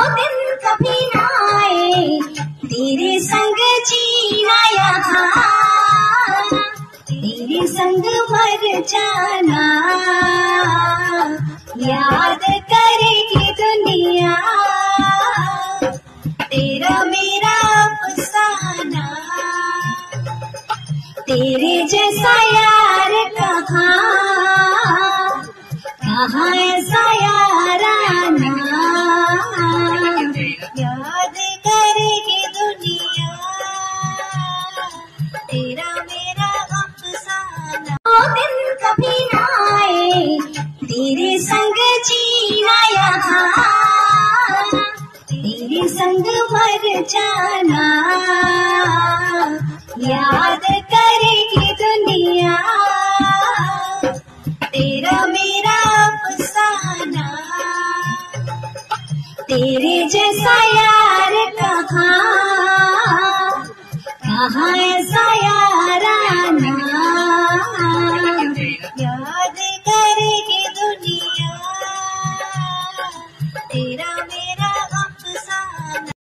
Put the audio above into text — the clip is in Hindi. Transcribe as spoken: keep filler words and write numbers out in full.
दिन कभी ना आए तेरे संग जीना यहाँ, तेरे संग मर जाना, याद करेगी दुनिया तेरा मेरा अफसाना। तेरे जैसा यार कहाँ, कहाँ ऐसा याराना, याद करेगी दुनिया तेरा मेरा अफसाना। ओ दिन कभी ना आए तेरे संग जीना यहाँ, तेरे संग मर जाना, याद करेगी दुनिया तेरा मेरा अफसाना। तेरे जैसा यार कहाँ, कहाँ ऐसा